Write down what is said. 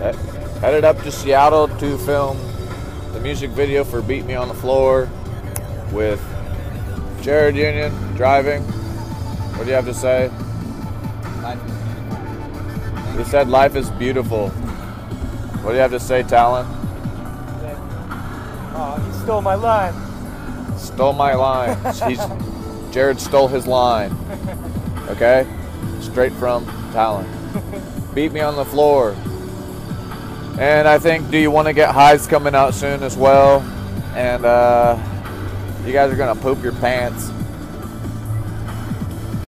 Headed up to Seattle to film the music video for Beat Me on the Floor with Jared Union driving. What do you have to say? You said life is beautiful. What do you have to say, Talon? Oh, he stole my line. Stole my line. Jared stole his line. Okay? Straight from Talon. Beat Me on the Floor. And I think Do You Want to Get High's coming out soon as well. And you guys are going to poop your pants.